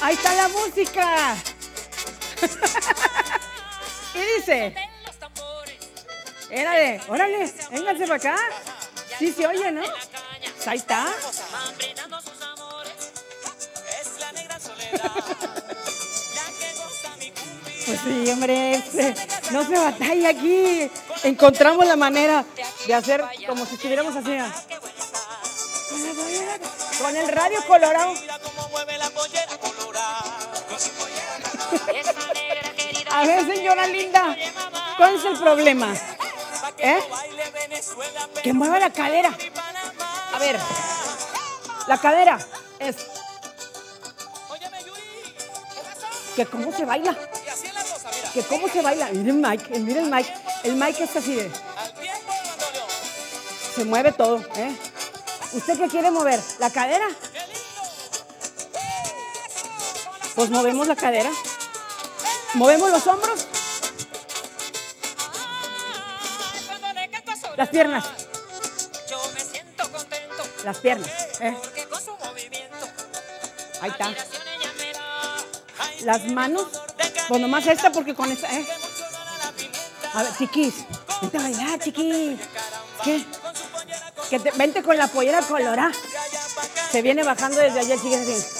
Ahí está la música. Y dice, órale, órale, vénganse para acá. Sí se oye, ¿no? Ahí está. Pues sí, hombre, no se batalla aquí. Encontramos la manera de hacer como si estuviéramos así. Con el radio colorado. A ver, señora linda, ¿cuál es el problema? Que mueva la cadera. A ver, la cadera es... Que cómo se baila. Que cómo se baila. Miren Mike, miren Mike. El Mike está así de... Se mueve todo, ¿eh? ¿Usted qué quiere mover? ¿La cadera? Pues movemos la cadera. ¿Movemos los hombros? Las piernas. Las piernas, ¿eh? Ahí está. Las manos. Pues nomás esta porque con esta, ¿eh? A ver, chiquis. Vente a bailar, chiquis. ¿Qué? Vente con la pollera colorada. Se viene bajando desde ayer, chiquis, así.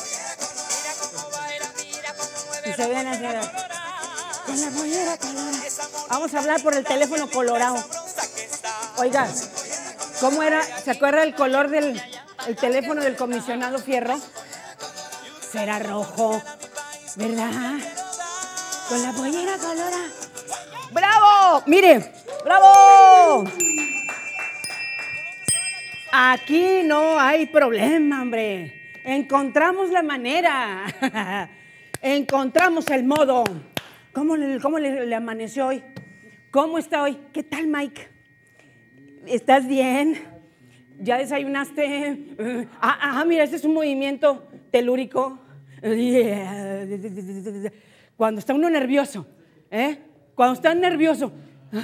Y se viene así. Con la pollera colorada. Vamos a hablar por el teléfono colorado. Oiga, ¿cómo era? ¿Se acuerda el color del teléfono del comisionado Fierro? Será rojo, ¿verdad? Con la pollera colorada. ¡Bravo! Mire, ¡bravo! Aquí no hay problema, hombre. Encontramos la manera. Encontramos el modo. ¿Cómo le amaneció hoy? ¿Cómo está hoy? ¿Qué tal, Mike? ¿Estás bien? ¿Ya desayunaste? Mira, este es un movimiento telúrico. Cuando está uno nervioso, ¿eh? Cuando está nervioso.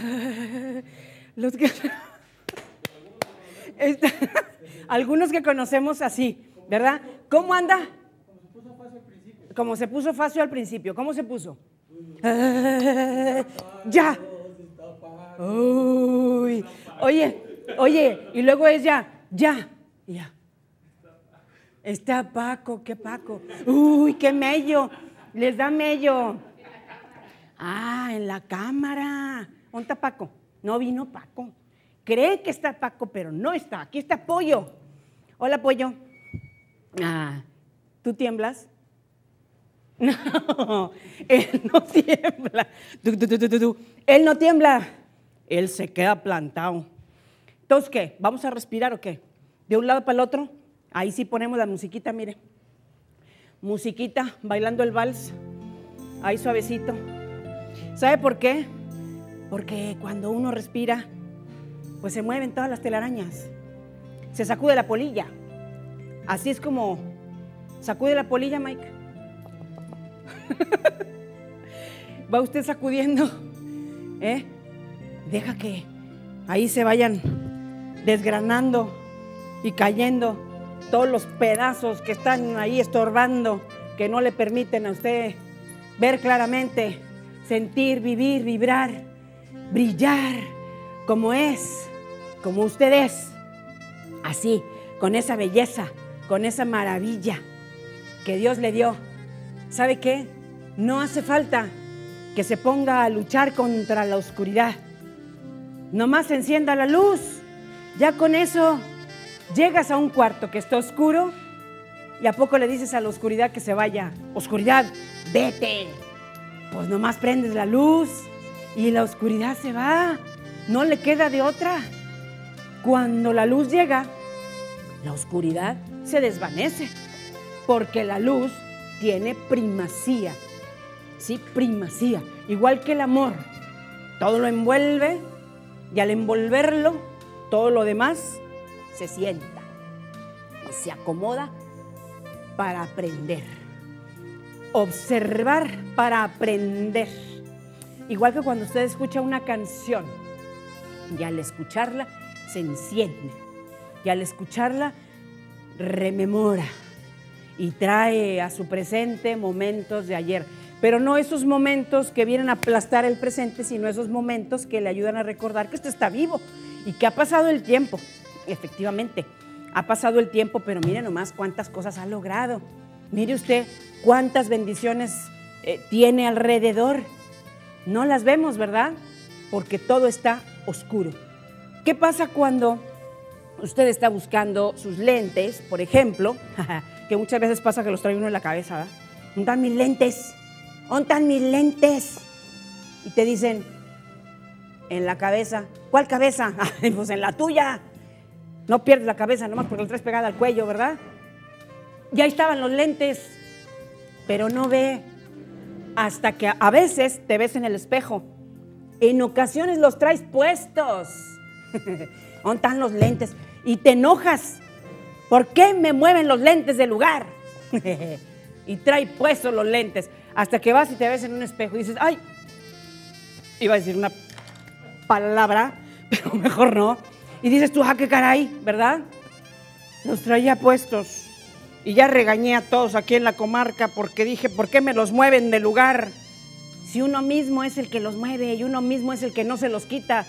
Algunos que conocemos así, ¿verdad? ¿Cómo anda? Como se puso Facio al principio. ¿Cómo se puso? Ya. Uy. Oye, y luego es ya. Está Paco, ¿qué Paco? Uy, qué mello. Les da mello. En la cámara. ¿Dónde está Paco? No vino Paco. Cree que está Paco, pero no está. Aquí está Pollo. Hola, Pollo. ¿Tú tiemblas? No, él no tiembla. Él no tiembla. Él se queda plantado. Entonces, ¿qué? ¿Vamos a respirar o qué? ¿De un lado para el otro? Ahí sí ponemos la musiquita, mire. Musiquita, bailando el vals. Ahí suavecito. ¿Sabe por qué? Porque cuando uno respira, pues se mueven todas las telarañas. Se sacude la polilla. Así es como sacude la polilla, Mike. Va usted sacudiendo, ¿eh? Deja que ahí se vayan desgranando y cayendo todos los pedazos que están ahí estorbando, que no le permiten a usted ver claramente, sentir, vivir, vibrar, brillar como es, como usted es, así, con esa belleza, con esa maravilla que Dios le dio. ¿Sabe qué? No hace falta que se ponga a luchar contra la oscuridad. Nomás encienda la luz. Ya con eso llegas a un cuarto que está oscuro y a poco le dices a la oscuridad que se vaya. Oscuridad, vete. Pues nomás prendes la luz y la oscuridad se va. No le queda de otra. Cuando la luz llega, la oscuridad se desvanece porque la luz tiene primacía. Sí, primacía. Igual que el amor. Todo lo envuelve y al envolverlo, todo lo demás se sienta y se acomoda para aprender. Observar para aprender. Igual que cuando usted escucha una canción y al escucharla se enciende y al escucharla rememora y trae a su presente momentos de ayer. Pero no esos momentos que vienen a aplastar el presente, sino esos momentos que le ayudan a recordar que usted está vivo y que ha pasado el tiempo. Efectivamente, ha pasado el tiempo, pero mire nomás cuántas cosas ha logrado. Mire usted cuántas bendiciones tiene alrededor. No las vemos, ¿verdad? Porque todo está oscuro. ¿Qué pasa cuando usted está buscando sus lentes, por ejemplo? Que muchas veces pasa que los trae uno en la cabeza, ¿verdad? ¿Dónde están mis lentes? ¿Dónde están mis lentes? Y te dicen, en la cabeza. ¿Cuál cabeza? Pues en la tuya. No pierdes la cabeza nomás porque la traes pegada al cuello, ¿verdad? Ya estaban los lentes, pero no ve hasta que a veces te ves en el espejo. En ocasiones los traes puestos. ¿Dónde están los lentes? Y te enojas. ¿Por qué me mueven los lentes del lugar? Y trae puestos los lentes. Hasta que vas y te ves en un espejo y dices, ¡ay! Iba a decir una palabra, pero mejor no. Y dices tú, ¡ah, qué caray! ¿Verdad? Los traía puestos. Y ya regañé a todos aquí en la comarca porque dije, ¿por qué me los mueven de lugar? Si uno mismo es el que los mueve y uno mismo es el que no se los quita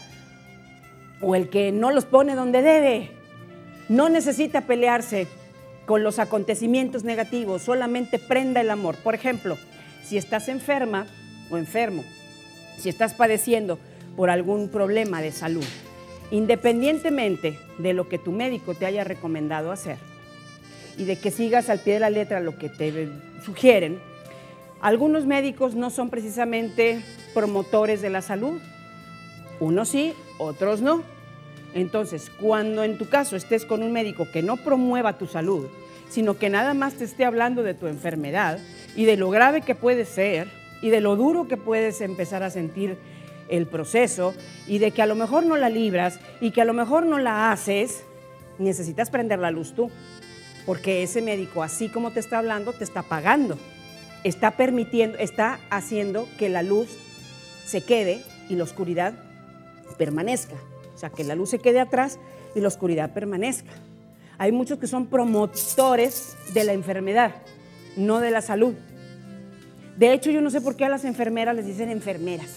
o el que no los pone donde debe. No necesita pelearse con los acontecimientos negativos, solamente prenda el amor. Por ejemplo, si estás enferma o enfermo, si estás padeciendo por algún problema de salud, independientemente de lo que tu médico te haya recomendado hacer y de que sigas al pie de la letra lo que te sugieren, algunos médicos no son precisamente promotores de la salud. Unos sí, otros no. Entonces, cuando en tu caso estés con un médico que no promueva tu salud, sino que nada más te esté hablando de tu enfermedad y de lo grave que puede ser y de lo duro que puedes empezar a sentir el proceso y de que a lo mejor no la libras y que a lo mejor no la haces, necesitas prender la luz tú, porque ese médico, así como te está hablando, te está pagando, está permitiendo, está haciendo que la luz se quede y la oscuridad permanezca. O sea, que la luz se quede atrás y la oscuridad permanezca. Hay muchos que son promotores de la enfermedad, no de la salud. De hecho, yo no sé por qué a las enfermeras les dicen enfermeras.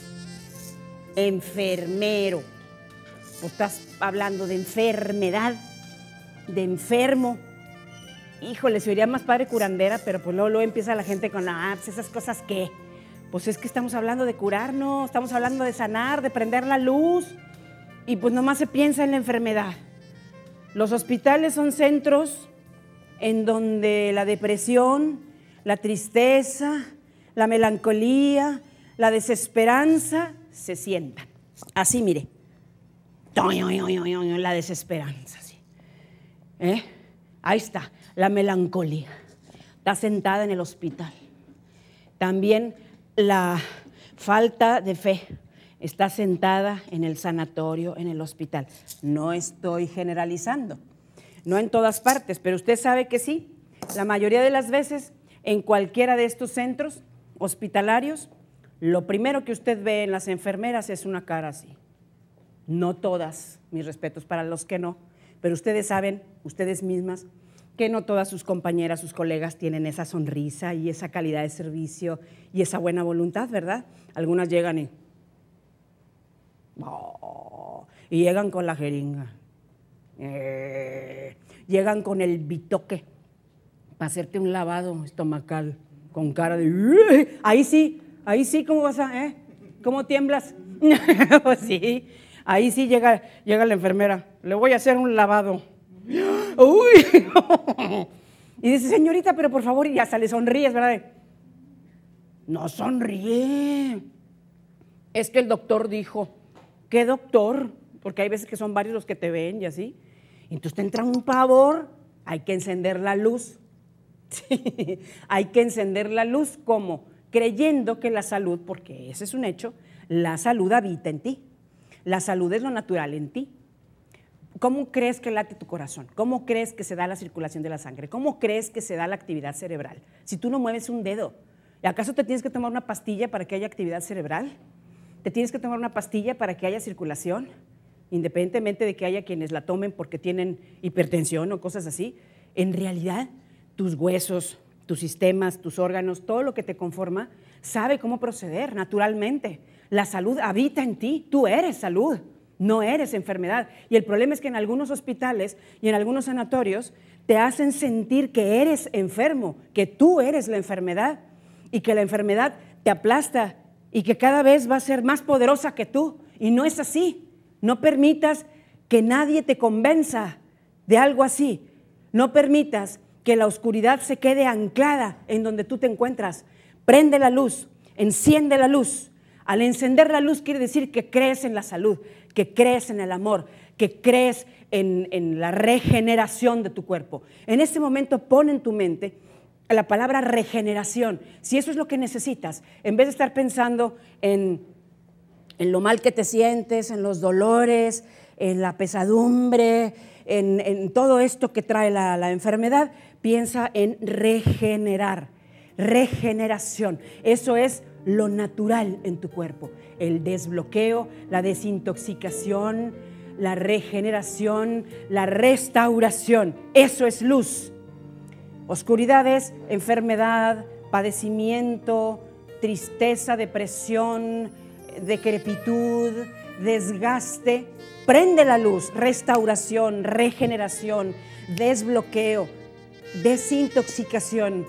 Enfermero. Pues estás hablando de enfermedad, de enfermo. Híjole, se oiría más padre curandera, pero pues luego empieza la gente con, pues esas cosas ¿qué? Pues es que estamos hablando de curarnos, estamos hablando de sanar, de prender la luz. Y pues nomás se piensa en la enfermedad. Los hospitales son centros en donde la depresión, la tristeza, la melancolía, la desesperanza se sientan. Así, mire. La desesperanza. ¿Sí? Ahí está, la melancolía. Está sentada en el hospital. También la falta de fe. Está sentada en el sanatorio, en el hospital. No estoy generalizando, no en todas partes, pero usted sabe que sí. La mayoría de las veces, en cualquiera de estos centros hospitalarios, lo primero que usted ve en las enfermeras es una cara así. No todas, mis respetos para los que no, pero ustedes saben, ustedes mismas, que no todas sus compañeras, sus colegas tienen esa sonrisa y esa calidad de servicio y esa buena voluntad, ¿verdad? Algunas llegan y llegan con la jeringa, llegan con el bitoque para hacerte un lavado estomacal con cara de ahí sí, ¿cómo vas a, cómo tiemblas? Sí, ahí sí llega la enfermera, le voy a hacer un lavado. Uy. Y dice, señorita, pero por favor, y hasta le sonríes, ¿verdad? No sonríe, es que el doctor dijo. ¿Qué doctor? Porque hay veces que son varios los que te ven y así. Entonces te entra un pavor, hay que encender la luz. Sí, hay que encender la luz, ¿cómo? Creyendo que la salud, porque ese es un hecho, la salud habita en ti. La salud es lo natural en ti. ¿Cómo crees que late tu corazón? ¿Cómo crees que se da la circulación de la sangre? ¿Cómo crees que se da la actividad cerebral? Si tú no mueves un dedo, ¿acaso te tienes que tomar una pastilla para que haya actividad cerebral? ¿Te tienes que tomar una pastilla para que haya circulación? Independientemente de que haya quienes la tomen porque tienen hipertensión o cosas así. En realidad, tus huesos, tus sistemas, tus órganos, todo lo que te conforma, sabe cómo proceder naturalmente. La salud habita en ti, tú eres salud, no eres enfermedad. Y el problema es que en algunos hospitales y en algunos sanatorios te hacen sentir que eres enfermo, que tú eres la enfermedad y que la enfermedad te aplasta y que cada vez va a ser más poderosa que tú. Y no es así. No permitas que nadie te convenza de algo así. No permitas que la oscuridad se quede anclada en donde tú te encuentras. Prende la luz, enciende la luz. Al encender la luz quiere decir que crees en la salud, que crees en el amor, que crees en la regeneración de tu cuerpo. En este momento pon en tu mente la palabra regeneración. Si eso es lo que necesitas, en vez de estar pensando en lo mal que te sientes, en los dolores, en la pesadumbre, en todo esto que trae la enfermedad, piensa en regenerar, regeneración. Eso es lo natural en tu cuerpo, el desbloqueo, la desintoxicación, la regeneración, la restauración. Eso es luz. Oscuridad es enfermedad, padecimiento, tristeza, depresión, decrepitud, desgaste. Prende la luz, restauración, regeneración, desbloqueo, desintoxicación.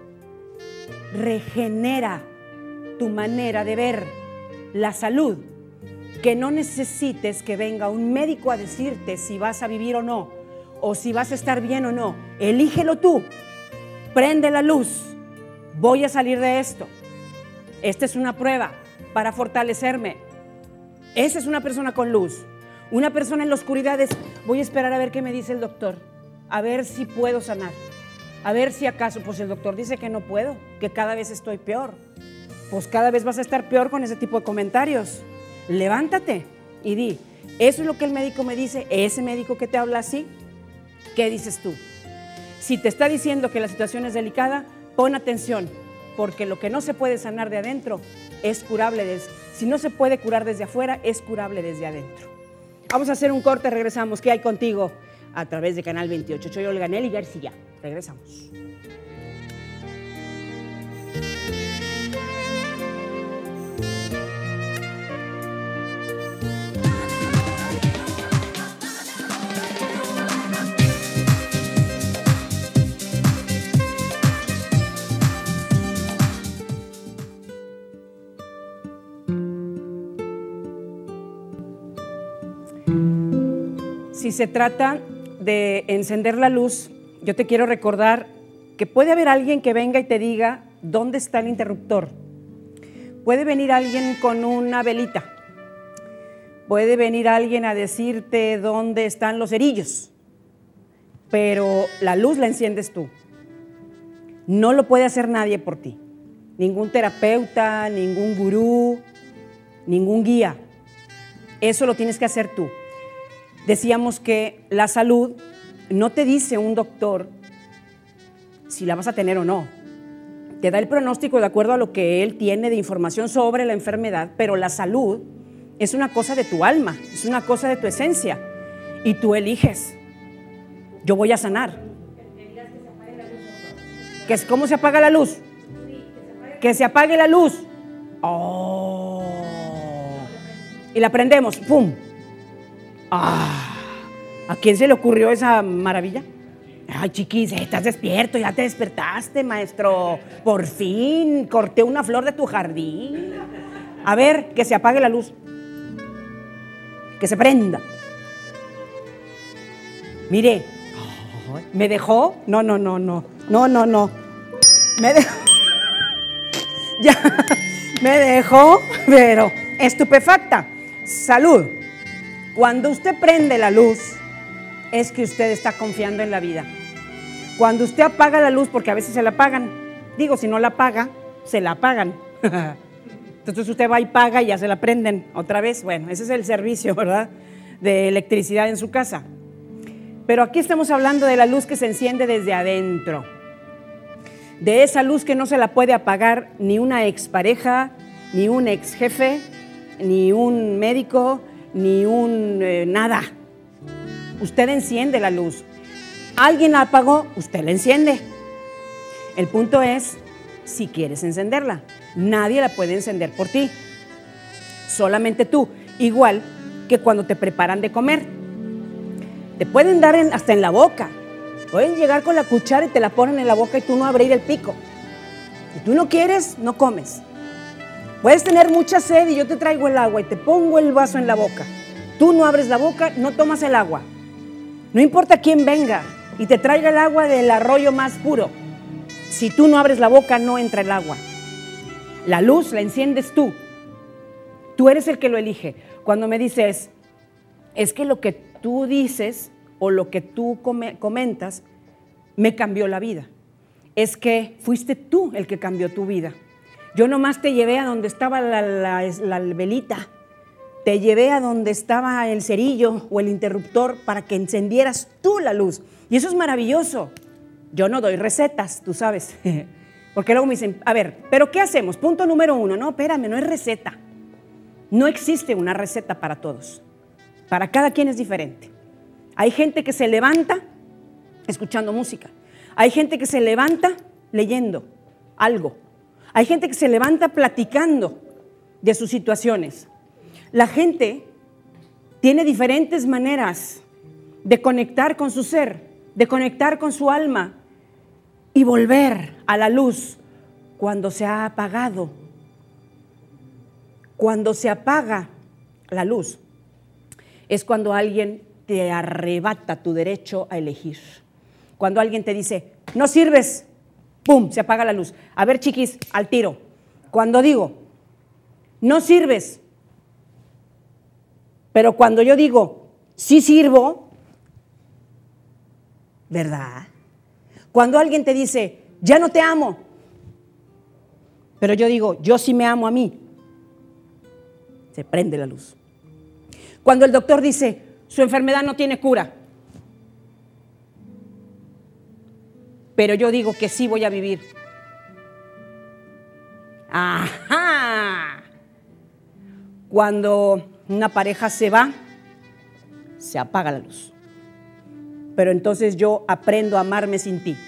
Regenera tu manera de ver la salud, que no necesites que venga un médico a decirte si vas a vivir o no, o si vas a estar bien o no. Elígelo tú, prende la luz, voy a salir de esto. Esta es una prueba para fortalecerme. Esa es una persona con luz. Una persona en la oscuridad es, voy a esperar a ver qué me dice el doctor, a ver si puedo sanar, a ver si acaso, pues el doctor dice que no puedo, que cada vez estoy peor. Pues cada vez vas a estar peor con ese tipo de comentarios. Levántate y di, eso es lo que el médico me dice, ese médico que te habla así, ¿qué dices tú? Si te está diciendo que la situación es delicada, pon atención, porque lo que no se puede sanar de adentro es curable. Si no se puede curar desde afuera, es curable desde adentro. Vamos a hacer un corte, regresamos. ¿Qué hay contigo? A través de Canal 28. Soy Olga Nelly García. Regresamos. Si se trata de encender la luz, yo te quiero recordar que puede haber alguien que venga y te diga dónde está el interruptor. Puede venir alguien con una velita. Puede venir alguien a decirte dónde están los cerillos. Pero la luz la enciendes tú. No lo puede hacer nadie por ti. Ningún terapeuta, ningún gurú, ningún guía. Eso lo tienes que hacer tú. Decíamos que la salud no te dice un doctor si la vas a tener o no. Te da el pronóstico de acuerdo a lo que él tiene de información sobre la enfermedad, pero la salud es una cosa de tu alma, es una cosa de tu esencia y tú eliges. Yo voy a sanar. ¿Cómo se apaga la luz? Que se apague la luz. Oh. Y la prendemos. ¡Pum! Ah, ¿a quién se le ocurrió esa maravilla? Ay, chiquis, estás despierto, ya te despertaste, maestro. Por fin, corté una flor de tu jardín. A ver, que se apague la luz. Que se prenda. Mire, ¿me dejó? No. Me dejó. Ya, me dejó, pero estupefacta. Salud. Cuando usted prende la luz, es que usted está confiando en la vida. Cuando usted apaga la luz, porque a veces se la apagan, digo, si no la apaga, se la apagan. Entonces usted va y paga y ya se la prenden otra vez. Bueno, ese es el servicio, ¿verdad?, de electricidad en su casa. Pero aquí estamos hablando de la luz que se enciende desde adentro. De esa luz que no se la puede apagar ni una expareja, ni un ex jefe, ni un médico, ni nada. Usted enciende la luz. Alguien la apagó, usted la enciende. El punto es si quieres encenderla. Nadie la puede encender por ti, solamente tú. Igual que cuando te preparan de comer. Te pueden dar hasta en la boca. Pueden llegar con la cuchara y te la ponen en la boca y tú no abrir el pico. Si tú no quieres, no comes. Puedes tener mucha sed y yo te traigo el agua y te pongo el vaso en la boca. Tú no abres la boca, no tomas el agua. No importa quién venga y te traiga el agua del arroyo más puro. Si tú no abres la boca, no entra el agua. La luz la enciendes tú. Tú eres el que lo elige. Cuando me dices, es que lo que tú dices o lo que tú comentas me cambió la vida. Es que fuiste tú el que cambió tu vida. Yo nomás te llevé a donde estaba la velita, te llevé a donde estaba el cerillo o el interruptor para que encendieras tú la luz. Y eso es maravilloso. Yo no doy recetas, tú sabes, porque luego me dicen, a ver, ¿pero qué hacemos? Punto número 1, no, espérame, no es receta. No existe una receta para todos. Para cada quien es diferente. Hay gente que se levanta escuchando música. Hay gente que se levanta leyendo algo. Hay gente que se levanta platicando de sus situaciones. La gente tiene diferentes maneras de conectar con su ser, de conectar con su alma y volver a la luz cuando se ha apagado. Cuando se apaga la luz es cuando alguien te arrebata tu derecho a elegir. Cuando alguien te dice, no sirves, ¡pum!, se apaga la luz. A ver, chiquis, al tiro. Cuando digo, no sirves, pero cuando yo digo, sí sirvo, ¿verdad? Cuando alguien te dice, ya no te amo, pero yo digo, yo sí me amo a mí, se prende la luz. Cuando el doctor dice, su enfermedad no tiene cura, pero yo digo que sí voy a vivir. ¡Ajá! Cuando una pareja se va, se apaga la luz. Pero entonces yo aprendo a amarme sin ti.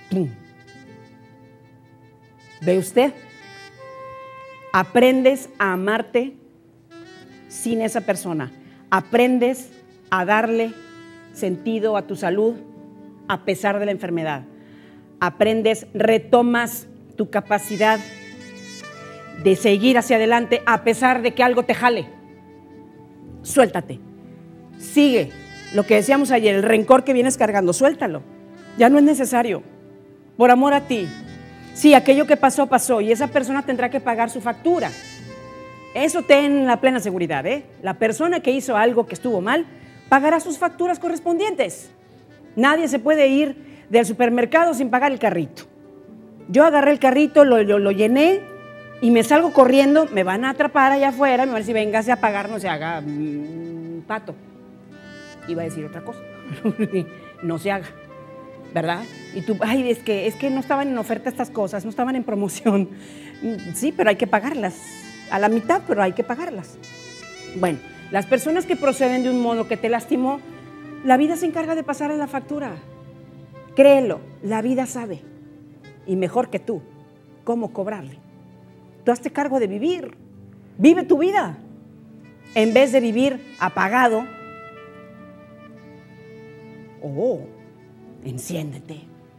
¿Ve usted? Aprendes a amarte sin esa persona. Aprendes a darle sentido a tu salud a pesar de la enfermedad. Aprendes, retomas tu capacidad de seguir hacia adelante a pesar de que algo te jale. Suéltate. Sigue. Lo que decíamos ayer, el rencor que vienes cargando, suéltalo. Ya no es necesario. Por amor a ti. Sí, aquello que pasó, pasó y esa persona tendrá que pagar su factura. Eso ten la plena seguridad, ¿eh? La persona que hizo algo que estuvo mal pagará sus facturas correspondientes. Nadie se puede ir del supermercado sin pagar el carrito. Yo agarré el carrito, lo llené y me salgo corriendo, me van a atrapar allá afuera, me van a decir, véngase a pagar, no se haga pato. Iba a decir otra cosa, no se haga, ¿verdad? Y tú, ay, es que no estaban en oferta estas cosas, no estaban en promoción. Sí, pero hay que pagarlas, a la mitad, pero hay que pagarlas. Bueno, las personas que proceden de un modo que te lastimó, la vida se encarga de pasarle la factura. Créelo, la vida sabe, y mejor que tú, cómo cobrarle. Tú hazte cargo de vivir, vive tu vida, en vez de vivir apagado. Enciéndete,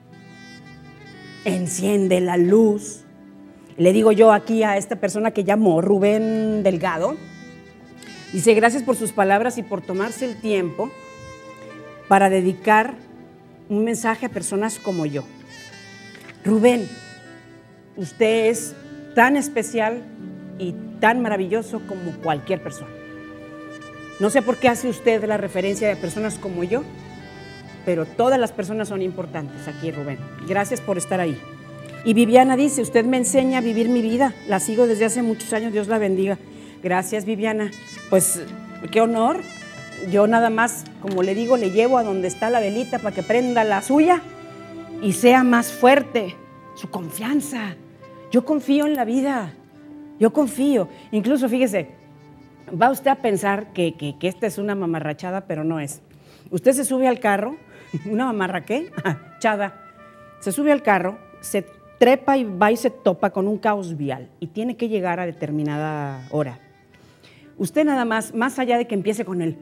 enciende la luz. Le digo yo aquí a esta persona que llamó, Rubén Delgado, dice, gracias por sus palabras y por tomarse el tiempo para dedicar un mensaje a personas como yo. Rubén, usted es tan especial y tan maravilloso como cualquier persona. No sé por qué hace usted la referencia de personas como yo, pero todas las personas son importantes aquí, Rubén. Gracias por estar ahí. Y Viviana dice, usted me enseña a vivir mi vida, la sigo desde hace muchos años, Dios la bendiga. Gracias, Viviana. Pues, qué honor. Yo nada más, como le digo, le llevo a donde está la velita para que prenda la suya y sea más fuerte su confianza. Yo confío en la vida, yo confío. Incluso, fíjese, va usted a pensar que esta es una mamarrachada, pero no es. Usted se sube al carro, ¿una mamarra qué? Chada. Se sube al carro, se trepa y va y se topa con un caos vial y tiene que llegar a determinada hora. Usted nada más allá de que empiece con el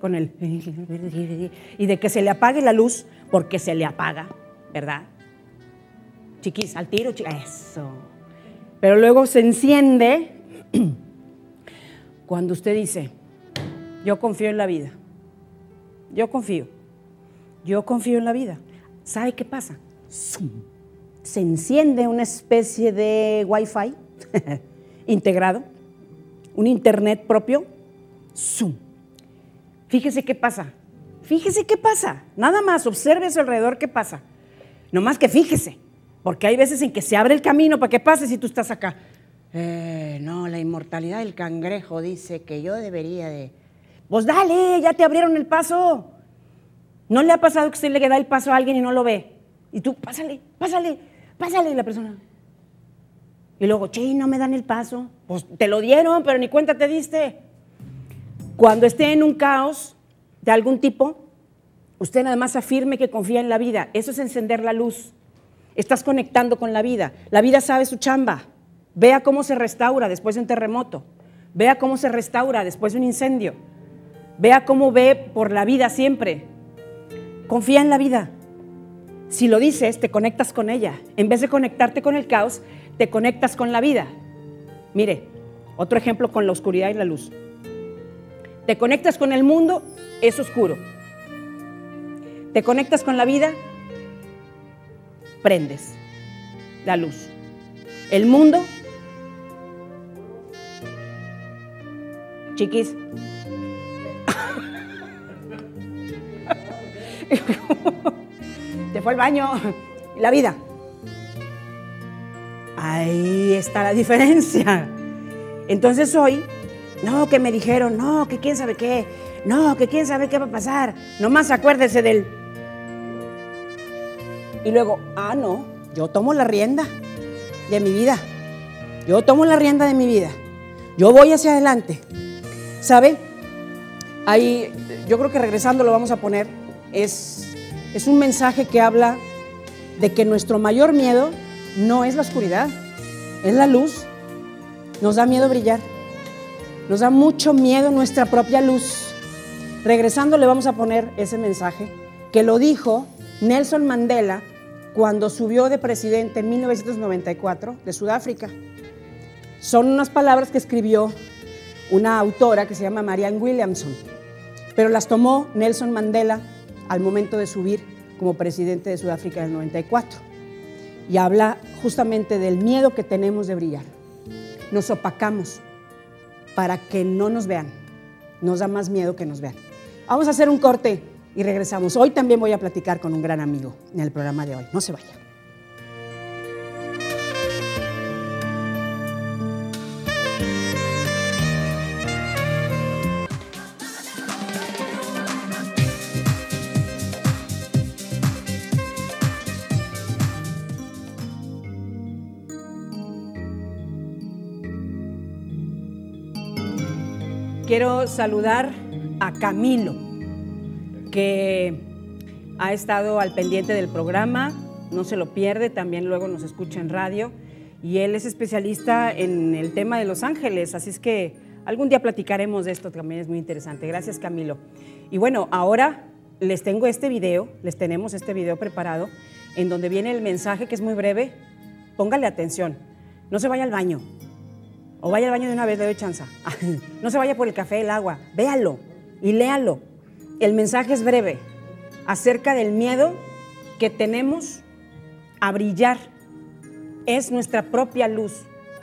y de que se le apague la luz, porque se le apaga, ¿verdad? Chiquis, al tiro, eso. Pero luego se enciende cuando usted dice, yo confío en la vida, yo confío en la vida. ¿Sabe qué pasa? Se enciende una especie de Wi-Fi integrado, un internet propio. Fíjese qué pasa, nada más observe a su alrededor qué pasa, no más que fíjese, porque hay veces en que se abre el camino para que pase si tú estás acá. No, la inmortalidad del cangrejo dice que yo debería de... Pues dale, ya te abrieron el paso. ¿No le ha pasado que usted le da el paso a alguien y no lo ve? Y tú, pásale, y la persona... Y luego, che, no me dan el paso. Pues te lo dieron, pero ni cuenta te diste. Cuando esté en un caos de algún tipo, usted nada más afirme que confía en la vida. Eso es encender la luz. Estás conectando con la vida. La vida sabe su chamba. Vea cómo se restaura después de un terremoto. Vea cómo se restaura después de un incendio. Vea cómo ve por la vida siempre. Confía en la vida. Si lo dices, te conectas con ella. En vez de conectarte con el caos, te conectas con la vida. Mire, otro ejemplo con la oscuridad y la luz. Te conectas con el mundo, es oscuro. Te conectas con la vida, prendes la luz. El mundo, chiquis, te fue al baño. La vida. Ahí está la diferencia. Entonces hoy, no, que me dijeron, no, que quién sabe qué, no, que quién sabe qué va a pasar, nomás acuérdese del... Y luego, no, yo tomo la rienda de mi vida, yo voy hacia adelante. ¿Sabe? Ahí, yo creo que regresando lo vamos a poner, es un mensaje que habla de que nuestro mayor miedo no es la oscuridad, es la luz. Nos da miedo brillar, nos da mucho miedo nuestra propia luz. Regresando le vamos a poner ese mensaje que lo dijo Nelson Mandela cuando subió de presidente en 1994 de Sudáfrica. Son unas palabras que escribió una autora que se llama Marianne Williamson, pero las tomó Nelson Mandela al momento de subir como presidente de Sudáfrica en el 94. Y habla justamente del miedo que tenemos de brillar. Nos opacamos para que no nos vean. Nos da más miedo que nos vean. Vamos a hacer un corte y regresamos. Hoy también voy a platicar con un gran amigo en el programa de hoy. No se vaya. Quiero saludar a Camilo, que ha estado al pendiente del programa, no se lo pierde, también luego nos escucha en radio, y él es especialista en el tema de Los Ángeles, así es que algún día platicaremos de esto, también es muy interesante. Gracias, Camilo. Y bueno, ahora les tenemos este video preparado, en donde viene el mensaje que es muy breve. Póngale atención, no se vaya al baño. O vaya al baño de una vez, le doy chance. No se vaya por el café, el agua. Véalo y léalo. El mensaje es breve, acerca del miedo que tenemos a brillar. Es nuestra propia luz.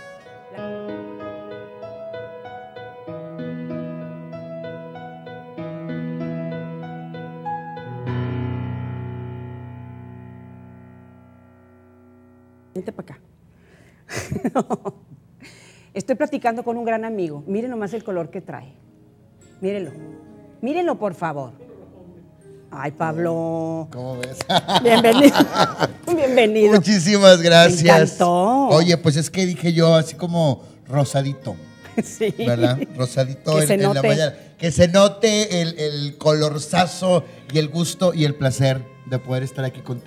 Vente para acá. No. Estoy platicando con un gran amigo. Miren nomás el color que trae. Mírenlo. Mírenlo, por favor. Ay, Pablo. ¿Cómo ves? Bienvenido. Bienvenido. Muchísimas gracias. Me encantó. Oye, pues es que dije yo así como rosadito. Sí. ¿Verdad? Rosadito Que se en la note. mañana. Que se note el colorzazo y el gusto y el placer de poder estar aquí contigo.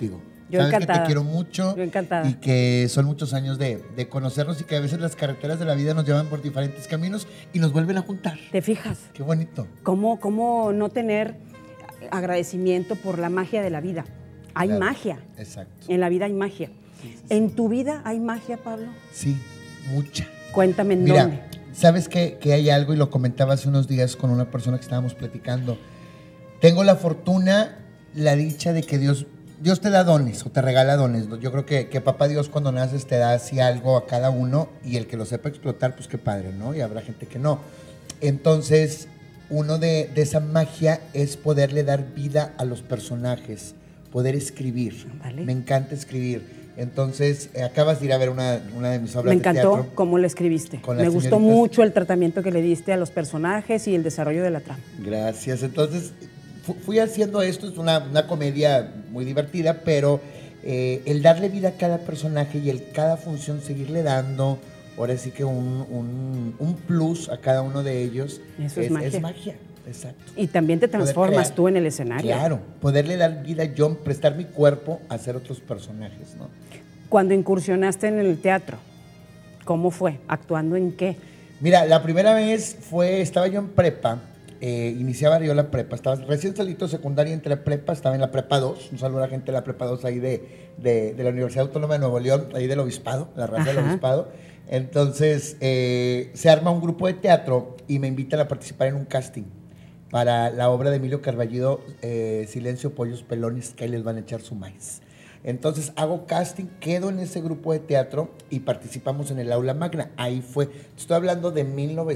Yo Sabes encantada. que te quiero mucho. Yo encantada. Y que son muchos años de conocernos y que a veces las carreteras de la vida nos llevan por diferentes caminos y nos vuelven a juntar. ¿Te fijas? Qué bonito. ¿Cómo no tener agradecimiento por la magia de la vida? Hay Claro, magia. Exacto. En la vida hay magia. ¿En tu vida hay magia, Pablo? Sí, mucha. Cuéntame en Mira, dónde. sabes que hay algo y lo comentaba hace unos días con una persona que estábamos platicando. Tengo la fortuna, la dicha de que Dios te da dones o te regala dones. Yo creo que papá Dios cuando naces te da así algo a cada uno y el que lo sepa explotar, pues qué padre, ¿no? Y habrá gente que no. Entonces, uno de esa magia es poderle dar vida a los personajes, poder escribir. Vale. Me encanta escribir. Entonces, acabas de ir a ver una de mis obras Me de encantó teatro. cómo lo escribiste. Con las Me gustó señoritas. mucho el tratamiento que le diste a los personajes y el desarrollo de la trama. Gracias. Entonces, fui haciendo esto, es una comedia muy divertida, pero el darle vida a cada personaje y el cada función seguirle dando, ahora sí que un plus a cada uno de ellos. Eso es magia. Es magia, exacto. Y también te Poder transformas crear. tú en el escenario. Claro, poderle dar vida yo, prestar mi cuerpo a hacer otros personajes, ¿no? Cuando incursionaste en el teatro, ¿cómo fue? ¿Actuando en qué? Mira, la primera vez estaba yo en prepa, iniciaba yo la prepa, estaba recién salito de secundaria, entré a prepa, estaba en la prepa 2, un saludo a la gente de la prepa 2 ahí de la Universidad Autónoma de Nuevo León, ahí del Obispado, la raza del Ajá. Obispado. Entonces, se arma un grupo de teatro y me invitan a participar en un casting para la obra de Emilio Carballido, Silencio, Pollos, Pelones, que ahí les van a echar su maíz. Entonces hago casting, quedo en ese grupo de teatro y participamos en el Aula Magna. Ahí fue, estoy hablando de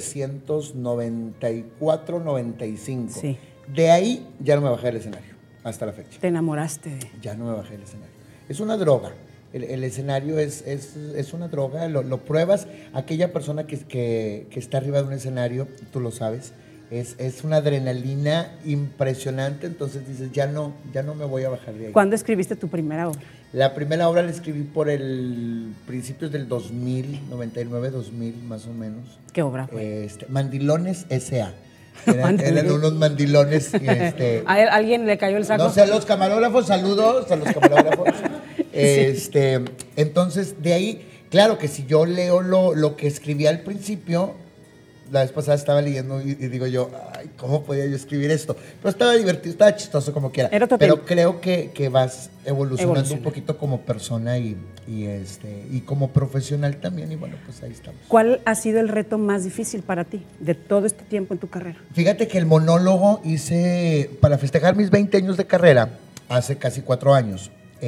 1994-95. Sí. De ahí ya no me bajé del escenario, hasta la fecha. Te enamoraste de... Ya no me bajé del escenario. Es una droga. El escenario es una droga, lo pruebas. Aquella persona que está arriba de un escenario, tú lo sabes, es una adrenalina impresionante, entonces dices, ya no me voy a bajar de ahí. ¿Cuándo escribiste tu primera obra? La primera obra la escribí por principios del 2000, 99, 2000 más o menos. ¿Qué obra fue? Mandilones S.A. Eran unos mandilones. ¿A alguien le cayó el saco? No sé, a los camarógrafos, saludos a los camarógrafos. Entonces, de ahí, claro que si yo leo lo que escribí al principio, la vez pasada estaba leyendo y digo yo, ay, ¿cómo podía yo escribir esto? Pero estaba divertido, estaba chistoso como quiera. Era otro Pero tiempo. creo que vas evolucionando Evoluciona. un poquito como persona y como profesional también. Y bueno, pues ahí estamos. ¿Cuál ha sido el reto más difícil para ti de todo este tiempo en tu carrera? Fíjate que el monólogo hice, para festejar mis 20 años de carrera, hace casi 4 años,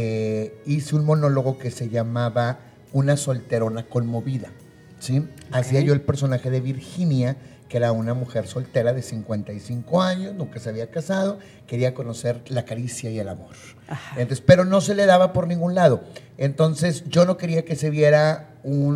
hice un monólogo que se llamaba Una solterona conmovida. ¿Sí? Hacía yo el personaje de Virginia, que era una mujer soltera de 55 años, nunca se había casado, quería conocer la caricia y el amor. Entonces, pero no se le daba por ningún lado. Entonces yo no quería que se viera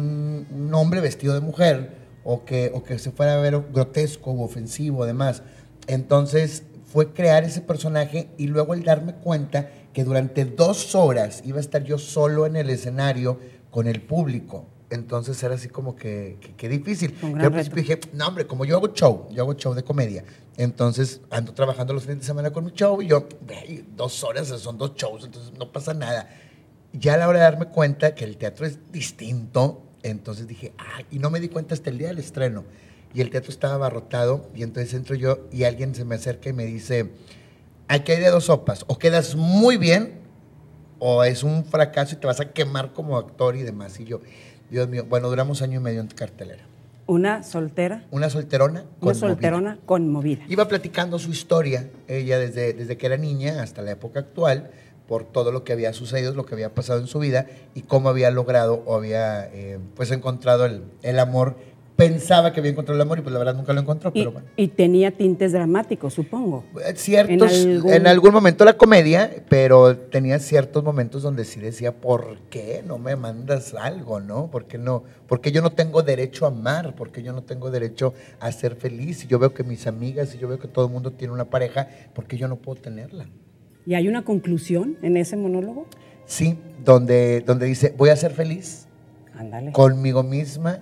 un hombre vestido de mujer o que se fuera a ver grotesco u ofensivo, además. Entonces fue crear ese personaje y luego el darme cuenta que durante 2 horas iba a estar yo solo en el escenario con el público. Entonces era así como que difícil. Un Yo gran al principio reto. dije, no hombre, como yo hago show de comedia, entonces ando trabajando los fines de semana con mi show y yo, 2 horas, son 2 shows, entonces no pasa nada. Ya a la hora de darme cuenta que el teatro es distinto, entonces dije, y no me di cuenta hasta el día del estreno. Y el teatro estaba abarrotado y entonces entro yo y alguien se me acerca y me dice, aquí hay de 2 sopas, o quedas muy bien o es un fracaso y te vas a quemar como actor y demás. Y yo, Dios mío, bueno, duramos 1 año y medio en cartelera. Una soltera. Una solterona Una conmovida. solterona conmovida. Iba platicando su historia, ella desde que era niña hasta la época actual, por todo lo que había sucedido, lo que había pasado en su vida y cómo había logrado o había pues encontrado el amor. Pensaba que había encontrado el amor y pues la verdad nunca lo encontró, pero bueno. Y tenía tintes dramáticos, supongo. Ciertos, en en algún momento la comedia, pero tenía ciertos momentos donde sí decía, ¿por qué no me mandas algo, no? ¿Por qué no? Porque yo no tengo derecho a amar, porque yo no tengo derecho a ser feliz. Y yo veo que mis amigas, y yo veo que todo el mundo tiene una pareja, ¿por qué yo no puedo tenerla? ¿Y hay una conclusión en ese monólogo? Sí, donde dice, voy a ser feliz Ándale. conmigo misma,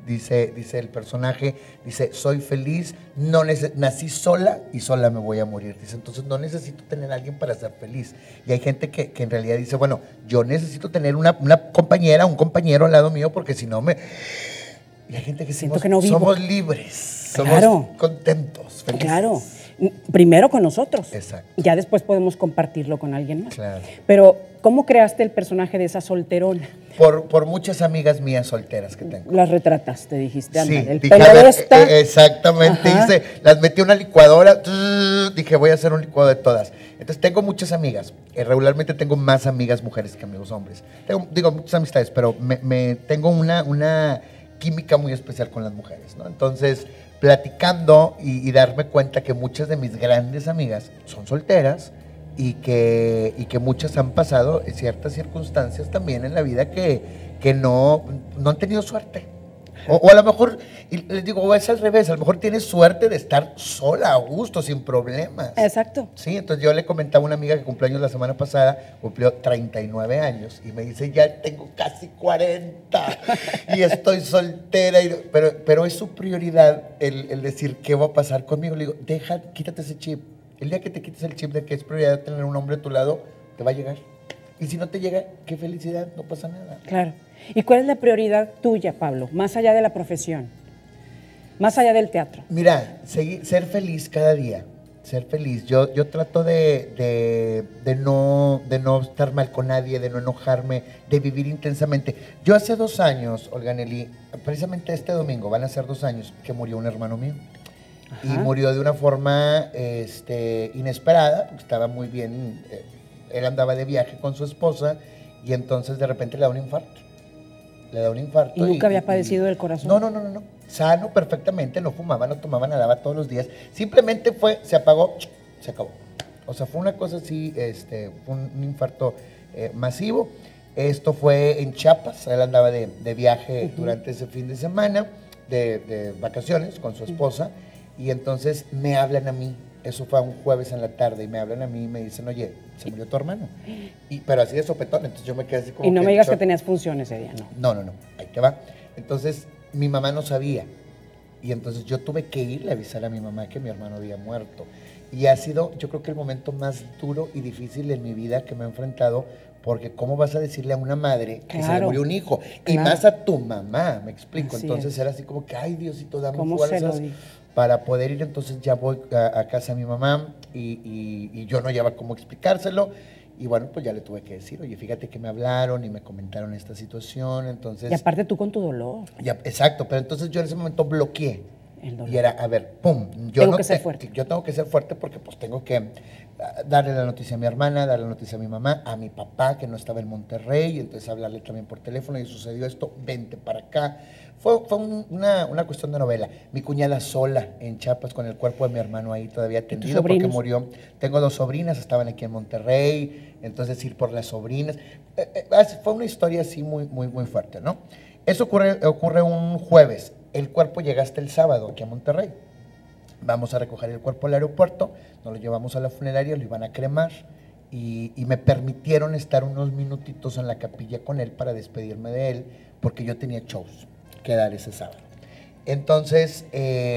dice el personaje, dice, soy feliz, nací sola y sola me voy a morir. Dice, entonces no necesito tener a alguien para ser feliz. Y hay gente que en realidad dice, bueno, yo necesito tener una compañera, un compañero al lado mío, porque si no me... Y hay gente que siento que no vivo. Somos libres, Claro. somos contentos, felices. Claro. Primero con nosotros. Exacto. Ya después podemos compartirlo con alguien más. Claro. Pero, ¿cómo creaste el personaje de esa solterona? Por muchas amigas mías solteras que tengo. Las retrataste, dijiste, Sí, ándale, el dije, pelo a ver, de esta. exactamente, Ajá. las metí a una licuadora, dije, voy a hacer un licuado de todas. Entonces, tengo muchas amigas, regularmente tengo más amigas mujeres que amigos hombres. Digo, muchas amistades, pero tengo una química muy especial con las mujeres, ¿no? Entonces, platicando y darme cuenta que muchas de mis grandes amigas son solteras y que muchas han pasado ciertas circunstancias también en la vida que no han tenido suerte. O a lo mejor, y les digo, es al revés, a lo mejor tienes suerte de estar sola, a gusto, sin problemas. Exacto. Sí, entonces yo le comentaba a una amiga que cumplió años la semana pasada, cumplió 39 años, y me dice, ya tengo casi 40 y estoy soltera, pero es su prioridad el decir, ¿qué va a pasar conmigo? Le digo, quítate ese chip. El día que te quites el chip de que es prioridad tener un hombre a tu lado, te va a llegar. Y si no te llega, qué felicidad, no pasa nada. Claro. ¿Y cuál es la prioridad tuya, Pablo, más allá de la profesión, más allá del teatro? Mira, ser feliz cada día, ser feliz. Yo trato de no estar mal con nadie, de no enojarme, de vivir intensamente. Yo hace 2 años, Olga Nelly, precisamente este domingo, van a ser 2 años que murió un hermano mío. Ajá. Y murió de una forma inesperada, porque estaba muy bien, él andaba de viaje con su esposa y entonces de repente le da un infarto. ¿Y nunca había padecido del corazón? No. Sano perfectamente, no fumaba, no tomaba, nadaba todos los días. Simplemente se apagó, se acabó. O sea, fue una cosa así, fue un infarto masivo. Esto fue en Chiapas, él andaba de viaje durante ese fin de semana, de vacaciones con su esposa, y entonces me hablan a mí. Eso fue un jueves en la tarde y me hablan a mí y me dicen, oye, se murió tu hermano. Pero así de sopetón, entonces yo me quedé así como... Y no me digas que tenías funciones ese día, ¿no? No, ahí te va. Entonces mi mamá no sabía y entonces yo tuve que irle a avisar a mi mamá que mi hermano había muerto. Y ha sido, yo creo que el momento más duro y difícil en mi vida que me he enfrentado, porque ¿cómo vas a decirle a una madre que se le murió un hijo? Y más a tu mamá, me explico. Así entonces era así como que, ay, Diosito, dame fuerzas para poder ir. Entonces ya voy a casa de mi mamá y yo no llevaba cómo explicárselo. Y bueno, pues ya le tuve que decir, oye, fíjate que me hablaron y me comentaron esta situación, entonces... Y aparte tú con tu dolor. Exacto, pero entonces yo en ese momento bloqueé. El dolor. Y era, a ver, pum. Tengo que ser fuerte. Yo tengo que ser fuerte porque pues tengo que darle la noticia a mi hermana, darle la noticia a mi mamá, a mi papá que no estaba en Monterrey, y entonces hablarle también por teléfono y sucedió esto, vente para acá. Fue una cuestión de novela. Mi cuñada sola en Chiapas con el cuerpo de mi hermano ahí todavía tendido porque murió. Tengo 2 sobrinas, estaban aquí en Monterrey, entonces ir por las sobrinas. Fue una historia así muy fuerte, ¿no? Eso ocurre un jueves. El cuerpo llega hasta el sábado aquí a Monterrey. Vamos a recoger el cuerpo al aeropuerto, nos lo llevamos a la funeraria, lo iban a cremar y me permitieron estar unos minutitos en la capilla con él para despedirme de él porque yo tenía shows que dar ese sábado. Entonces,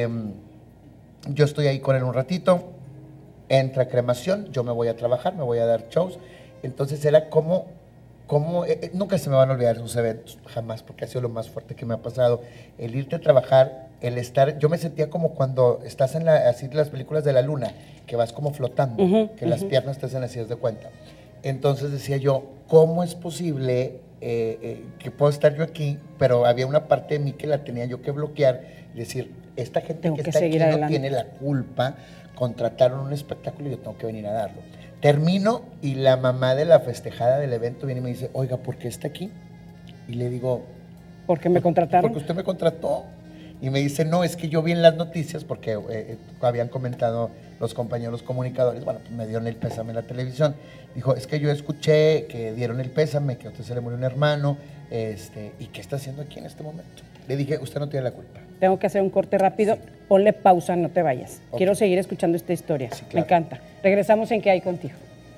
yo estoy ahí con él un ratito, entra cremación, yo me voy a trabajar, me voy a dar shows. Entonces era como nunca se me van a olvidar esos eventos, jamás, porque ha sido lo más fuerte que me ha pasado. El irte a trabajar, el estar, yo me sentía como cuando estás en así las películas de la luna, que vas como flotando, que las piernas te hacen así, de cuenta. Entonces decía yo, ¿cómo es posible que puedo estar yo aquí? Pero había una parte de mí que la tenía yo que bloquear y decir, esta gente que está aquí no tiene la culpa, contrataron un espectáculo y yo tengo que venir a darlo. Termino y la mamá de la festejada del evento viene y me dice, oiga, ¿por qué está aquí? Y le digo, ¿por qué me contrataron? Porque usted me contrató. Y me dice, no, es que yo vi en las noticias, porque habían comentado los compañeros comunicadores, bueno, pues me dieron el pésame en la televisión. Dijo, es que yo escuché que dieron el pésame, que a usted se le murió un hermano, ¿y qué está haciendo aquí en este momento? Le dije, usted no tiene la culpa. Tengo que hacer un corte rápido. Sí. Ponle pausa, no te vayas. Okay. Quiero seguir escuchando esta historia. Sí, claro. Me encanta. Regresamos en ¿Qué hay contigo?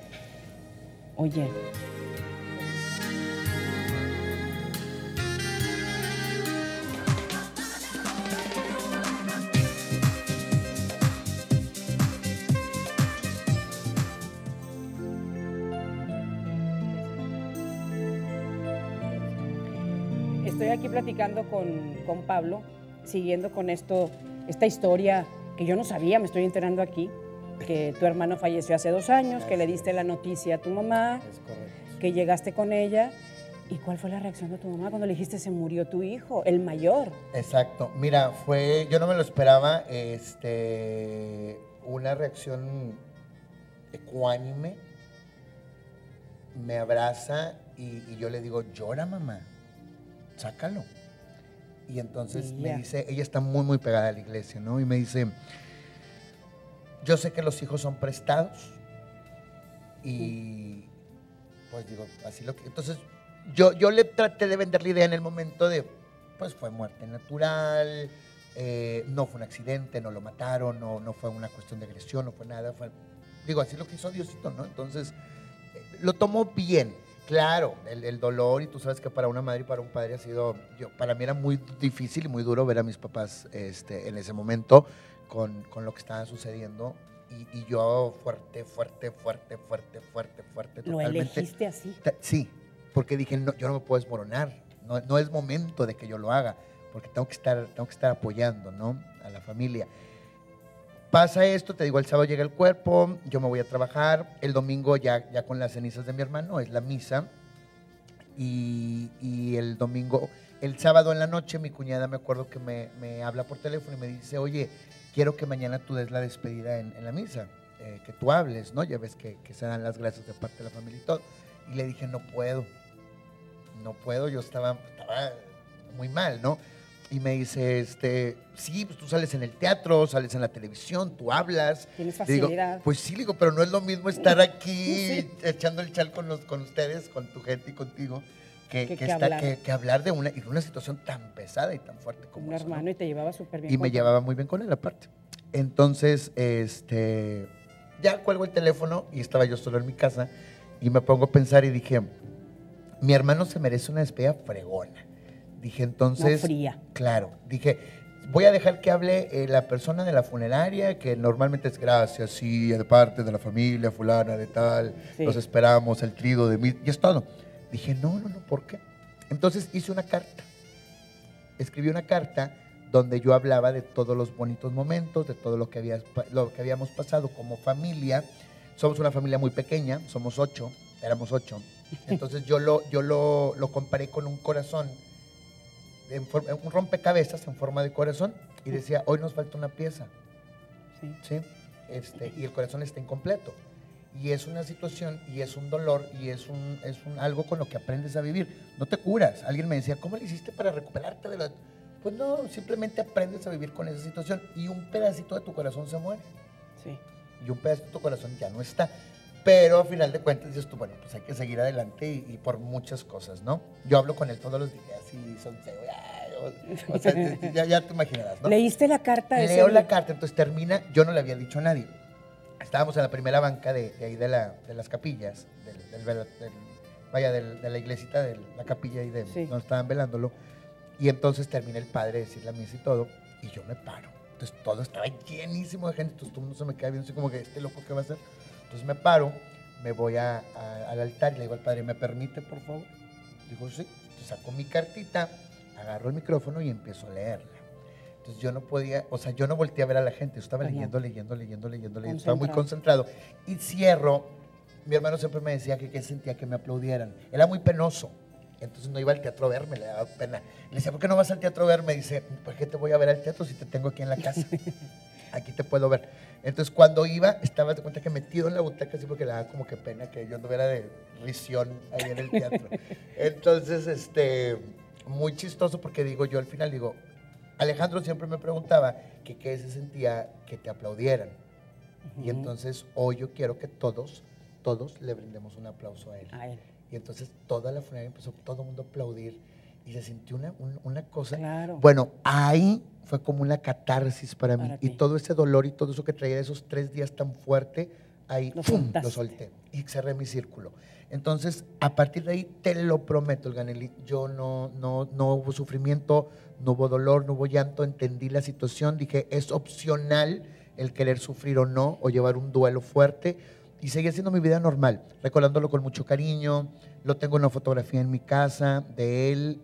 Oye. estoy aquí platicando con Pablo, siguiendo con esta historia que yo no sabía, me estoy enterando aquí, que tu hermano falleció hace 2 años, que le diste la noticia a tu mamá, Es correcto. que llegaste con ella. ¿Y cuál fue la reacción de tu mamá cuando le dijiste se murió tu hijo, el mayor? Exacto. Mira, yo no me lo esperaba, una reacción ecuánime. Me abraza y yo le digo, llora, mamá, sácalo. Y entonces me dice, ella está muy, muy pegada a la iglesia, ¿no? Y me dice, yo sé que los hijos son prestados y pues digo, así lo que... Entonces yo le traté de vender la idea en el momento de, pues fue muerte natural, no fue un accidente, no lo mataron, no fue una cuestión de agresión, no fue nada, digo, así lo que hizo Diosito, ¿no? Entonces lo tomó bien. Claro, el dolor, y tú sabes que para una madre y para un padre ha sido, para mí era muy difícil y muy duro ver a mis papás en ese momento con lo que estaba sucediendo y yo fuerte. ¿Lo elegiste así? Sí, porque dije, no, yo no me puedo desmoronar, no es momento de que yo lo haga, porque tengo que estar apoyando, ¿no? A la familia. Pasa esto, te digo, el sábado llega el cuerpo, yo me voy a trabajar, el domingo ya con las cenizas de mi hermano, es la misa, y el domingo, el sábado en la noche, mi cuñada me acuerdo que me habla por teléfono y me dice, oye, quiero que mañana tú des la despedida en la misa, que tú hables, ¿no? Ya ves que se dan las gracias de parte de la familia y todo. Y le dije, no puedo, yo estaba muy mal, ¿no? Y me dice, sí, pues tú sales en el teatro, sales en la televisión, tú hablas. Tienes facilidad. Digo, pues sí, digo, pero no es lo mismo estar aquí echando el chal con ustedes, con tu gente y contigo, que hablar de una situación tan pesada y tan fuerte como un eso, hermano, ¿no? Y te llevaba súper bien. Y me llevaba muy bien con él aparte. Entonces, ya cuelgo el teléfono y estaba yo solo en mi casa y me pongo a pensar y dije, mi hermano se merece una despedida fregona. Dije, entonces... No fría. Claro, dije, voy a dejar que hable la persona de la funeraria, que normalmente es gracias, sí, de parte de la familia fulana de tal, sí, los esperamos, el trigo de mí, y es todo. Dije, no, ¿por qué? Entonces hice una carta, escribí una carta donde yo hablaba de todos los bonitos momentos, de todo lo que habíamos pasado como familia. Somos una familia muy pequeña, éramos 8. Entonces yo lo comparé con un corazón, un rompecabezas en forma de corazón, y decía, hoy nos falta una pieza, ¿sí? Y el corazón está incompleto. Y es una situación, y es un dolor, y es algo con lo que aprendes a vivir. No te curas. Alguien me decía, ¿cómo le hiciste para recuperarte de la...? Pues no, simplemente aprendes a vivir con esa situación, y un pedacito de tu corazón se muere. Sí. Y un pedacito de tu corazón ya no está. Pero a final de cuentas dices tú, bueno, pues hay que seguir adelante y por muchas cosas, ¿no? Yo hablo con él todos los días y son... O sea, ya te imaginarás, ¿no? ¿Leíste la carta? Leo la carta, entonces termina, yo no le había dicho a nadie. Estábamos en la primera banca de ahí de las capillas, de la iglesita, de la capilla ahí donde estaban velándolo. Y entonces termina el padre de decir la misa y todo, y yo me paro. Entonces todo estaba llenísimo de gente, entonces todo el mundo se me queda viendo así como que, ¿este loco qué va a hacer? Entonces me paro, me voy al altar y le digo al padre, ¿me permite, por favor? Dijo, sí. Entonces saco mi cartita, agarro el micrófono y empiezo a leerla. Entonces yo no podía, o sea, yo no volteé a ver a la gente, yo estaba leyendo, estaba muy concentrado. Y cierro, mi hermano siempre me decía que sentía que me aplaudieran. Era muy penoso, entonces no iba al teatro a verme, le daba pena. Le decía, ¿por qué no vas al teatro a verme? Dice, ¿por qué te voy a ver al teatro si te tengo aquí en la casa? Aquí te puedo ver. Entonces cuando iba, estaba de cuenta que metido en la butaca, así porque le daba como que pena que yo anduviera de risión ahí en el teatro. Entonces, muy chistoso porque yo al final digo, Alejandro siempre me preguntaba que qué se sentía que te aplaudieran. Y entonces hoy yo quiero que todos le brindemos un aplauso a él. Y entonces toda la funeraria empezó todo el mundo a aplaudir y se sintió una cosa. Claro. Bueno, ahí fue como una catarsis para mí. Y todo ese dolor y todo eso que traía de esos 3 días tan fuerte, ahí lo solté y cerré mi círculo. Entonces, a partir de ahí, te lo prometo, el Ganelli, yo no hubo sufrimiento, no hubo dolor, no hubo llanto, entendí la situación, dije, es opcional el querer sufrir o no, o llevar un duelo fuerte. y seguí haciendo mi vida normal, recordándolo con mucho cariño. Lo tengo en una fotografía en mi casa de él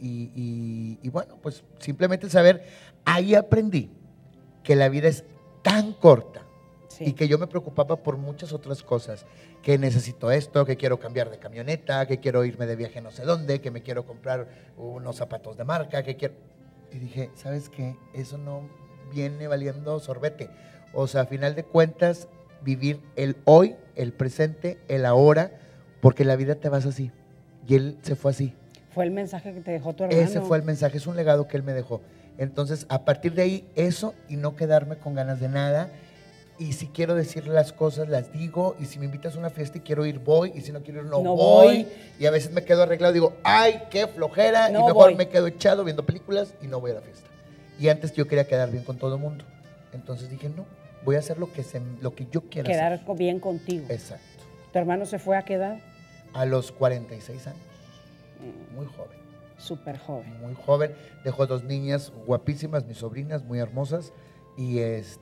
y bueno, pues simplemente saber, ahí aprendí que la vida es tan corta y que yo me preocupaba por muchas otras cosas, que necesito esto, que quiero cambiar de camioneta, que quiero irme de viaje no sé dónde, que me quiero comprar unos zapatos de marca, que quiero... Y dije, ¿sabes qué? Eso no viene valiendo sorbete. O sea, a final de cuentas, vivir el hoy, el presente, el ahora, porque la vida te vas así. Y él se fue así. Fue el mensaje que te dejó tu hermano. Ese fue el mensaje, es un legado que él me dejó. Entonces, a partir de ahí, eso y no quedarme con ganas de nada. Y si quiero decir las cosas, las digo. Y si me invitas a una fiesta y quiero ir, voy. Y si no quiero ir, no voy. Y a veces me quedo arreglado y digo, ¡ay, qué flojera! No y mejor voy. me quedo echado viendo películas y no voy a la fiesta. Y antes yo quería quedar bien con todo el mundo. Entonces dije, no, voy a hacer lo que yo quiera Quedar hacer. bien contigo. Exacto. ¿Tu hermano se fue a qué edad? A los 46 años. Muy joven. Súper joven. Muy joven. Dejó 2 niñas guapísimas, mis sobrinas, muy hermosas. Y,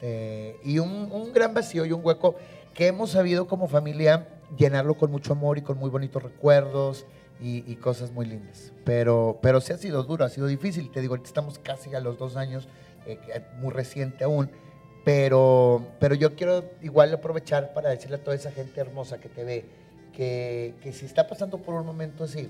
y un gran vacío y un hueco que hemos sabido como familia llenarlo con mucho amor y con muy bonitos recuerdos y cosas muy lindas. Pero sí ha sido duro, ha sido difícil. Te digo, ahorita estamos casi a los 2 años, muy reciente aún. Pero yo quiero igual aprovechar para decirle a toda esa gente hermosa que te ve que si está pasando por un momento así,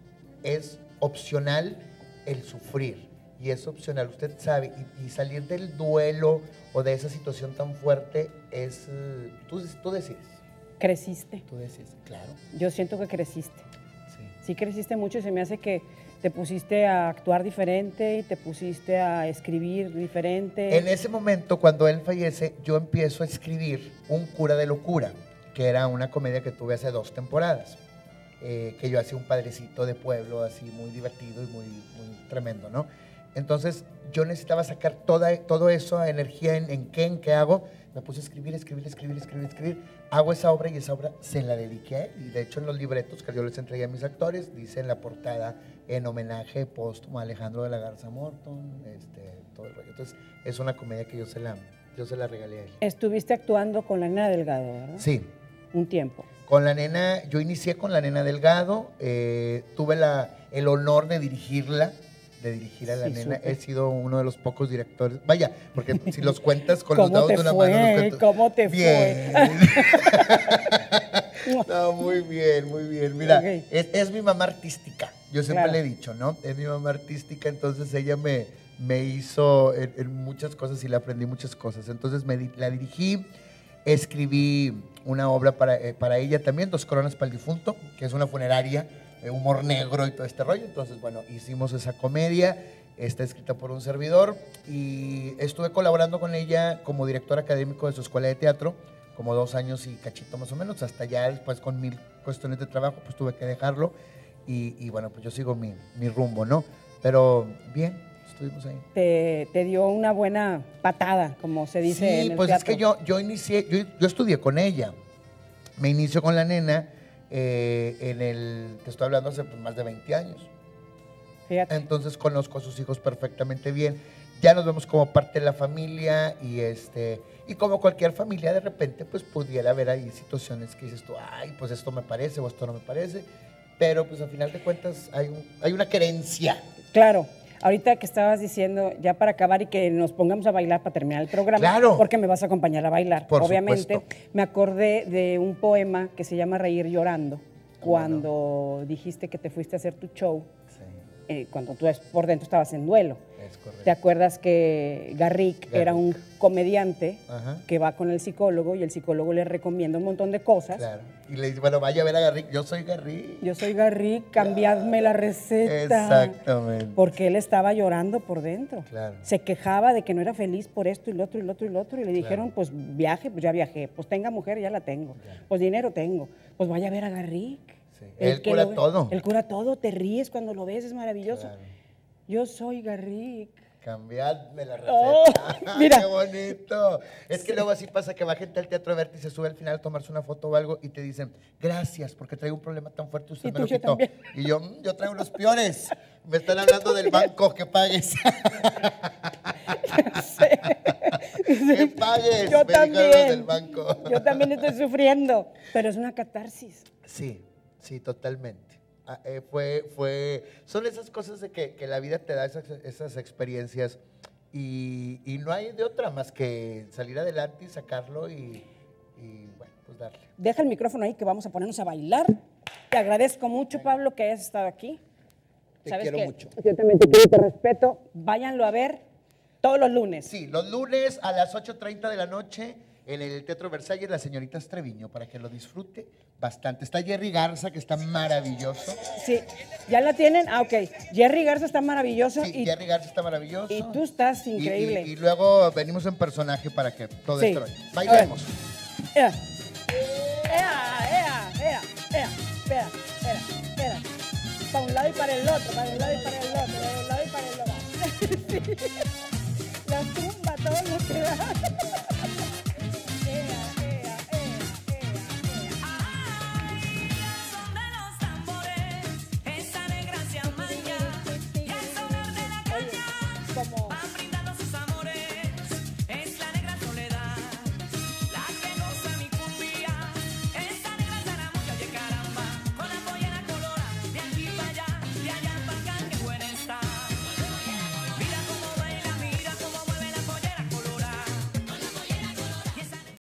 es opcional el sufrir. Y es opcional, usted sabe, y salir del duelo o de esa situación tan fuerte es, tú decides. ¿Creciste? Tú decides, claro. Yo siento que creciste. Sí. Sí creciste mucho y se me hace que te pusiste a actuar diferente y te pusiste a escribir diferente. En ese momento, cuando él fallece, yo empiezo a escribir Un cura de locura, que era una comedia que tuve hace 2 temporadas, que yo hacía un padrecito de pueblo así muy divertido y muy tremendo, ¿no? Entonces yo necesitaba sacar todo eso, energía en qué hago. Me puse a escribir. Hago esa obra y esa obra se la dediqué a él. Y de hecho en los libretos que yo les entregué a mis actores, dice en la portada, en homenaje póstumo a Alejandro de la Garza Morton, todo el rollo. Entonces es una comedia que yo se la regalé a él. Estuviste actuando con la Nena Delgado, ¿verdad? Sí. Un tiempo. Con la nena, yo inicié con la Nena Delgado, tuve el honor de dirigir a la nena. He sido uno de los pocos directores, vaya, porque si los cuentas con los dedos de una mano. ¿Cómo te bien. fue? No, muy bien. Mira, Okay. es mi mamá artística, yo siempre Claro. le he dicho, ¿no? Es mi mamá artística, entonces ella me hizo en muchas cosas y le aprendí muchas cosas. Entonces la dirigí, escribí una obra para ella también, 2 coronas para el difunto, que es una funeraria, humor negro y todo este rollo. Entonces, bueno, hicimos esa comedia, está escrita por un servidor y estuve colaborando con ella como director académico de su escuela de teatro, como 2 años y cachito más o menos, hasta ya después con 1000 cuestiones de trabajo, pues tuve que dejarlo y bueno, pues yo sigo mi rumbo, ¿no? Pero bien, estuvimos ahí. Te dio una buena patada, como se dice en Sí, el pues teatro. es que yo inicié, yo estudié con ella, me inicio con la nena, te estoy hablando hace más de 20 años. Fíjate. Entonces conozco a sus hijos perfectamente bien. Ya nos vemos como parte de la familia y como cualquier familia de repente pues pudiera haber ahí situaciones que dices tú, ay, pues esto me parece o esto no me parece, pero pues al final de cuentas hay una querencia. Claro. Ahorita que estabas diciendo, ya para acabar y que nos pongamos a bailar para terminar el programa, Claro. porque me vas a acompañar a bailar. Por Obviamente, supuesto. me acordé de un poema que se llama Reír llorando, ¿Cómo cuando dijiste que te fuiste a hacer tu show, Sí, cuando tú por dentro estabas en duelo. es correcto. ¿Te acuerdas que Garrick era un comediante Ajá. que va con el psicólogo y el psicólogo le recomienda un montón de cosas? Claro. Y le dice, bueno, vaya a ver a Garrick, yo soy Garrick. Yo soy Garrick, cambiadme la receta. Exactamente. Porque él estaba llorando por dentro. Claro. Se quejaba de que no era feliz por esto y lo otro y lo otro y lo otro. Y le dijeron, pues viaje, pues ya viajé. Pues tenga mujer, ya la tengo. Ya. Pues dinero tengo. Pues vaya a ver a Garrick. Sí. El Él que cura lo ve- todo. Él cura todo, te ríes cuando lo ves, es maravilloso. Claro. Yo soy Garrick. Cambiadme la receta. Oh, mira. ¡Qué bonito! Es que luego así pasa que va gente al teatro a verte y se sube al final a tomarse una foto o algo y te dicen, gracias, porque traigo un problema tan fuerte, usted Y me lo tú, yo quitó. también. Y yo, yo traigo los peores. Me están hablando del banco que pagues. Que pagues, Yo me dijeron los también. del banco. Yo también estoy sufriendo, pero es una catarsis. Sí, sí, totalmente. Son esas cosas de que la vida te da esas experiencias y no hay de otra más que salir adelante y sacarlo y bueno, pues darle. Deja el micrófono ahí que vamos a ponernos a bailar. Te agradezco mucho, Pablo, que hayas estado aquí. Te quiero mucho. Yo también te quiero y te respeto. Váyanlo a ver todos los lunes. Sí, los lunes a las 8:30 de la noche en el Teatro Versalles, La Señorita Treviño, para que lo disfrute bastante. Está Jerry Garza, que está maravilloso. Sí, ¿ya la tienen? Ah, ok. Jerry Garza está maravilloso. Sí, Jerry Garza está maravilloso. Y tú estás increíble. Y luego venimos en personaje para que todo Sí. esto vaya. Bailemos. Ea. Espera. Para un lado y para el otro, para un lado y para el otro, para un lado y para el otro. La tumba, todo lo que da.